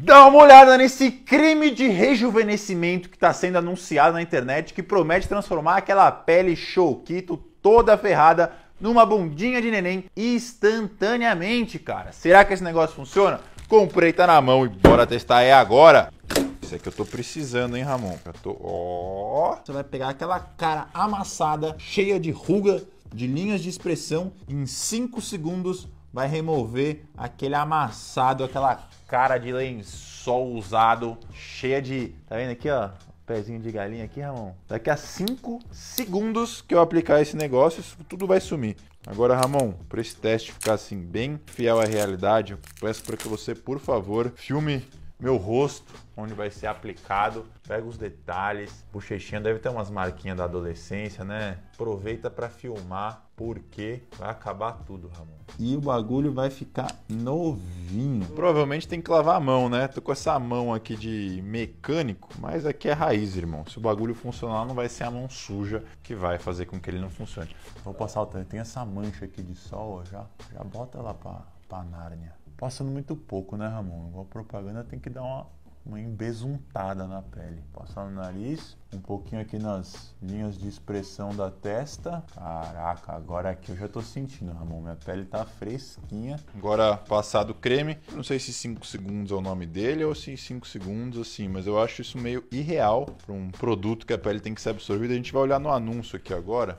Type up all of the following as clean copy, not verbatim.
Dá uma olhada nesse creme de rejuvenescimento que está sendo anunciado na internet, que promete transformar aquela pele choquito toda ferrada numa bundinha de neném instantaneamente, cara. Será que esse negócio funciona? Comprei, tá na mão e bora testar agora. Isso é que eu tô precisando, hein, Ramon? Você vai pegar aquela cara amassada, cheia de ruga, de linhas de expressão, em 5 segundos vai remover aquele amassado, aquela cara de lençol usado, cheia de... Tá vendo aqui, ó? Pezinho de galinha aqui, Ramon. Daqui a 5 segundos que eu aplicar esse negócio, isso tudo vai sumir. Agora, Ramon, para esse teste ficar assim bem fiel à realidade, eu peço para que você, por favor, filme meu rosto, onde vai ser aplicado, pega os detalhes, bochechinha deve ter umas marquinhas da adolescência, né? Aproveita para filmar, porque vai acabar tudo, Ramon. E o bagulho vai ficar novinho. Provavelmente tem que lavar a mão, né? Tô com essa mão aqui de mecânico, mas aqui é raiz, irmão. Se o bagulho funcionar, não vai ser a mão suja que vai fazer com que ele não funcione. Vou passar o tanto. Tem essa mancha aqui de sol, ó, já bota lá pra Nárnia. Passando muito pouco, né, Ramon? Igual propaganda tem que dar uma embesuntada na pele. Passar no nariz, um pouquinho aqui nas linhas de expressão da testa. Caraca, agora aqui eu já tô sentindo, Ramon. Minha pele tá fresquinha. Agora, passado o creme, não sei se 5 segundos é o nome dele ou se 5 segundos, assim, mas eu acho isso meio irreal para um produto que a pele tem que ser absorvida. A gente vai olhar no anúncio aqui agora.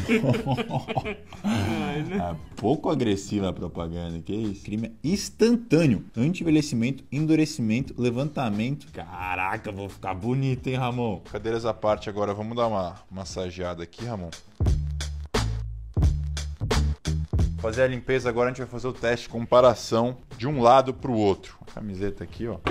É pouco agressiva a propaganda, que é isso? Creme instantâneo, anti-envelhecimento, endurecimento, levantamento. Caraca, vou ficar bonito, hein, Ramon? Cadeiras à parte agora, vamos dar uma massageada aqui, Ramon. Fazer a limpeza agora, a gente vai fazer o teste de comparação de um lado para o outro. A camiseta aqui, ó.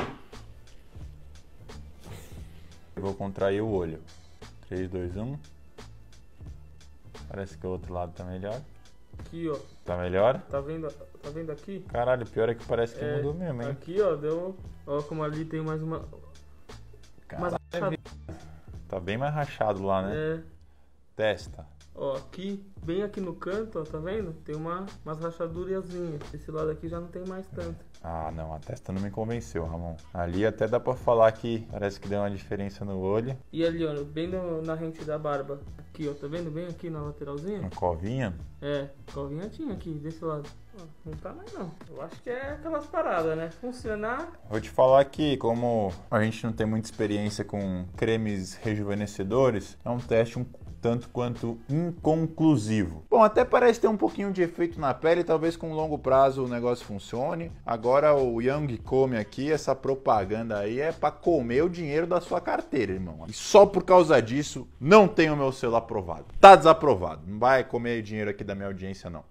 Eu vou contrair o olho. 3, 2, 1. Parece que o outro lado tá melhor. Aqui, ó. Tá melhor? Tá vendo aqui? Caralho, pior é que parece que mudou mesmo, hein? Aqui, ó, deu... Ó, como ali tem mais uma... Caralho, tá bem mais rachado lá, né? É. Testa. Ó, aqui, bem aqui no canto, ó, tá vendo? Tem umas rachadurazinhas. Esse lado aqui já não tem mais tanto. Ah, não, a testa não me convenceu, Ramon. Ali até dá pra falar que parece que deu uma diferença no olho. E ali, ó, bem na rente da barba. Aqui, ó, tá vendo? Bem aqui na lateralzinha. Uma covinha? É, covinha tinha aqui, desse lado. Ó, não tá mais não. Eu acho que é aquelas paradas, né? Funcionar. Vou te falar que, como a gente não tem muita experiência com cremes rejuvenescedores, é um teste tanto quanto inconclusivo. Bom, até parece ter um pouquinho de efeito na pele, talvez com longo prazo o negócio funcione. Agora o Young Come aqui, essa propaganda aí é pra comer o dinheiro da sua carteira, irmão. E só por causa disso, não tenho meu selo aprovado. Tá desaprovado. Não vai comer dinheiro aqui da minha audiência, não.